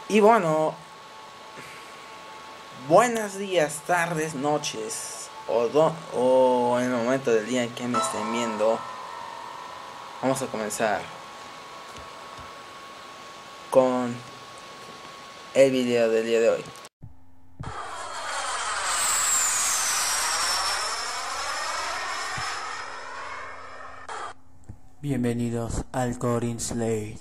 Y bueno, buenos días, tardes, noches o en el momento del día en que me estén viendo. Vamos a comenzar con el video del día de hoy. Bienvenidos al Corin Slade.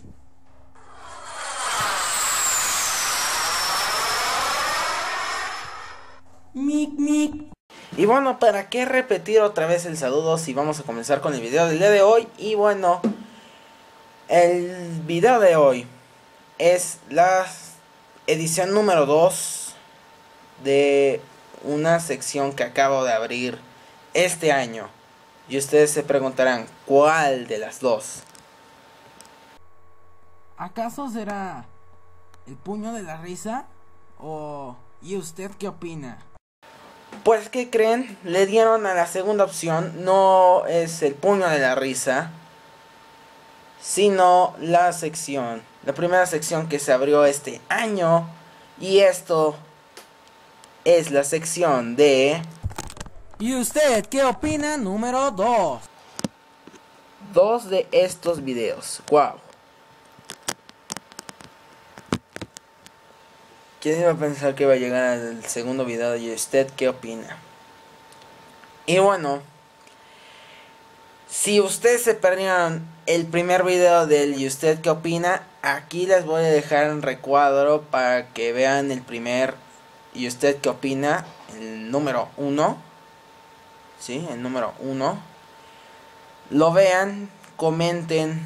Mic mic. Y bueno, ¿para qué repetir otra vez el saludo si vamos a comenzar con el video del día de hoy? Y bueno, el video de hoy es la edición número 2 de una sección que acabo de abrir este año. Y ustedes se preguntarán, ¿cuál de las dos? ¿Acaso será el puño de la risa? ¿O y usted qué opina? Pues, ¿qué creen? Le dieron a la segunda opción. No es el puño de la risa, sino la primera sección que se abrió este año. Y esto es la sección de... ¿Y usted qué opina? Número 2. Dos de estos videos. Wow. ¿Quién iba a pensar que iba a llegar al segundo video? ¿Y usted qué opina? Y bueno, si ustedes se perdieron el primer video del ¿y usted qué opina? Aquí les voy a dejar un recuadro para que vean el primer ¿y usted qué opina? El número 1. ¿Sí? El número 1. Lo vean, comenten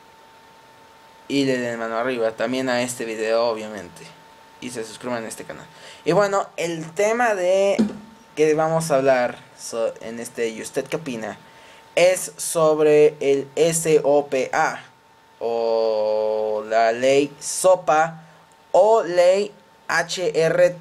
y le den mano arriba. También a este video, obviamente. Y se suscriban a este canal. Y bueno, el tema de que vamos a hablar en este ¿y usted qué opina? Es sobre el SOPA o la ley SOPA o ley HR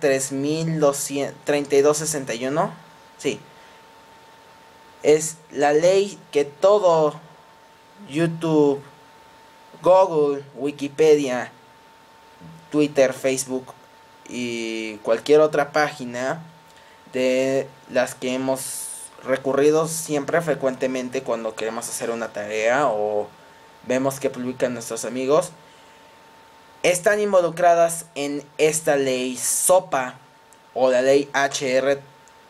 3261. Sí. Es la ley que todo YouTube, Google, Wikipedia, Twitter, Facebook y cualquier otra página de las que hemos recurrido siempre frecuentemente cuando queremos hacer una tarea o vemos que publican nuestros amigos, están involucradas en esta ley SOPA o la ley HR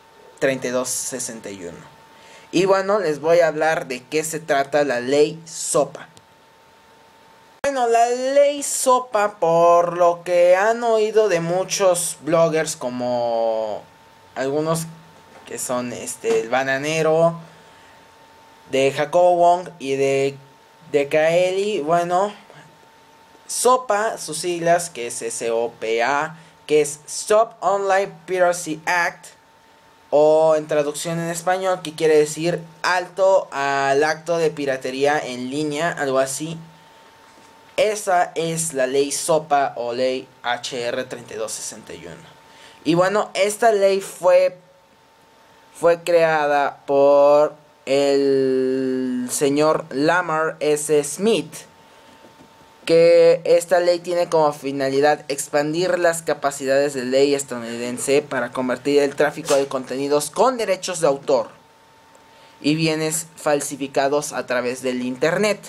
3261. Y bueno, les voy a hablar de qué se trata la ley SOPA. Bueno, la ley SOPA, por lo que han oído de muchos bloggers, como algunos que son el Bananero, de Jacobo Wong y de Kaeli, bueno, SOPA, sus siglas, que es SOPA, que es Stop Online Piracy Act, o en traducción en español, que quiere decir alto al acto de piratería en línea, algo así. Esa es la ley SOPA o ley HR 3261. Y bueno, esta ley fue creada por el señor Lamar S. Smith, que esta ley tiene como finalidad expandir las capacidades de ley estadounidense para convertir el tráfico de contenidos con derechos de autor y bienes falsificados a través del internet.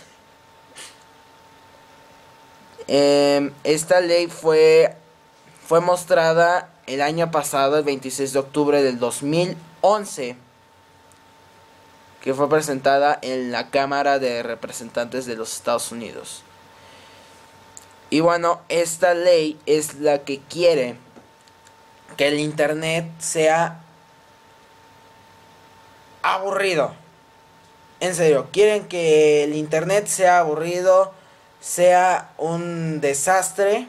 Esta ley fue mostrada el año pasado, el 26 de octubre del 2011, que fue presentada en la Cámara de Representantes de los Estados Unidos. Y bueno, esta ley es la que quiere que el internet sea aburrido. En serio, quieren que el internet sea aburrido, sea un desastre.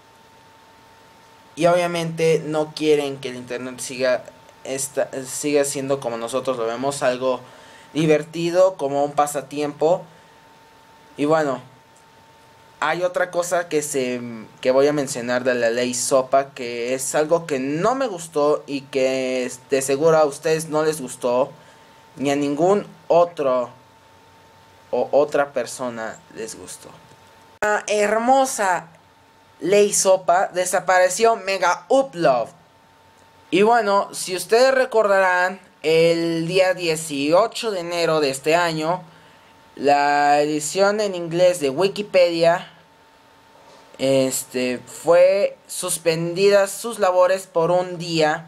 Y obviamente no quieren que el internet siga siendo como nosotros lo vemos, algo divertido, como un pasatiempo. Y bueno, hay otra cosa que voy a mencionar de la ley SOPA, que es algo que no me gustó y que de seguro a ustedes no les gustó, ni a ningún otro o otra persona les gustó. Una hermosa ley Sopa desapareció Mega Upload. Y bueno, si ustedes recordarán, el día 18 de enero de este año, la edición en inglés de Wikipedia fue suspendida sus labores por un día.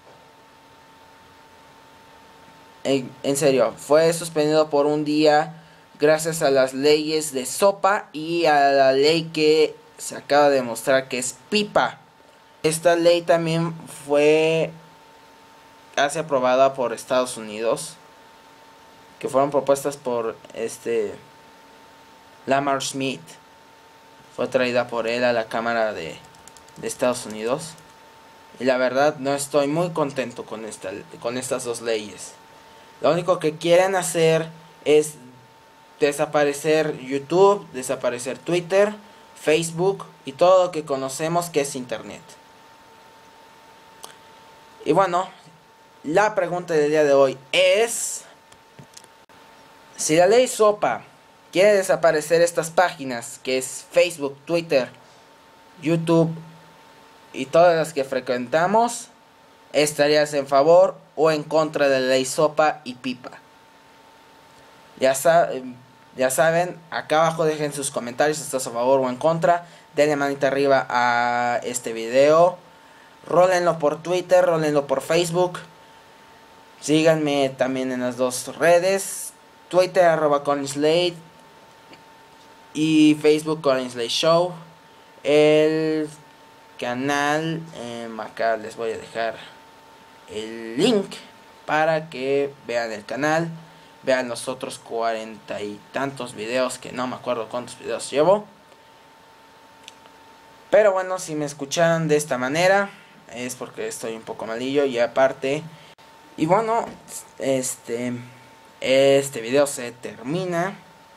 En serio, fue suspendido por un día gracias a las leyes de Sopa y a la ley que se acaba de mostrar que es Pipa. Esta ley también fue casi aprobada por Estados Unidos, que fueron propuestas por Lamar Smith. Fue traída por él a la Cámara de Estados Unidos. Y la verdad no estoy muy contento con estas dos leyes. Lo único que quieren hacer es desaparecer YouTube, desaparecer Twitter, Facebook y todo lo que conocemos que es Internet. Y bueno, la pregunta del día de hoy es: si la ley Sopa quiere desaparecer estas páginas, que es Facebook, Twitter, YouTube y todas las que frecuentamos, ¿estarías en favor o en contra de la ley Sopa y Pipa? Ya saben, acá abajo dejen sus comentarios si estás a favor o en contra. Denle manita arriba a este video. Rólenlo por Twitter, rólenlo por Facebook. Síganme también en las dos redes. Twitter @ColinSlade y Facebook ColinSlade Show. El canal, acá les voy a dejar el link para que vean el canal, vean los otros 40 y tantos videos, que no me acuerdo cuántos videos llevo. Pero bueno, si me escucharon de esta manera es porque estoy un poco malillo y aparte. Y bueno, este video se termina.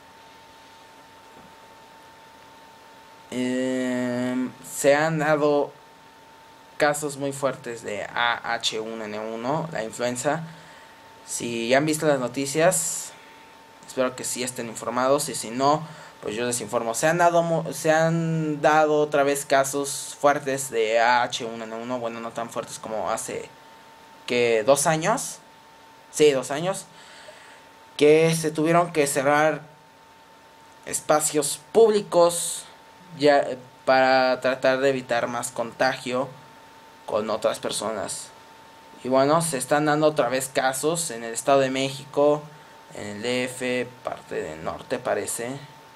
Se han dado casos muy fuertes de H1N1, la influenza. Si han visto las noticias, espero que sí estén informados, y si no, pues yo les informo. Se han dado otra vez casos fuertes de H1N1, bueno, no tan fuertes como hace que 2 años. Sí, 2 años. Que se tuvieron que cerrar espacios públicos ya para tratar de evitar más contagio con otras personas. Y bueno, se están dando otra vez casos en el Estado de México, en el DF, parte del norte parece.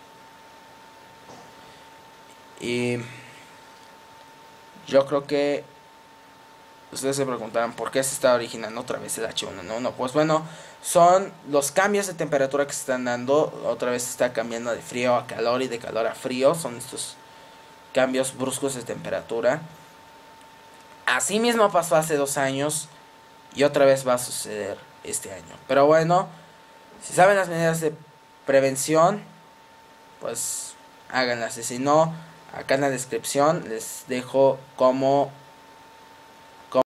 Y yo creo que ustedes se preguntarán por qué se está originando otra vez el H1N1. Pues bueno, son los cambios de temperatura que se están dando. Otra vez se está cambiando de frío a calor y de calor a frío. Son estos cambios bruscos de temperatura. Así mismo pasó hace 2 años y otra vez va a suceder este año. Pero bueno, si saben las medidas de prevención, pues háganlas. Y si no, acá en la descripción les dejo cómo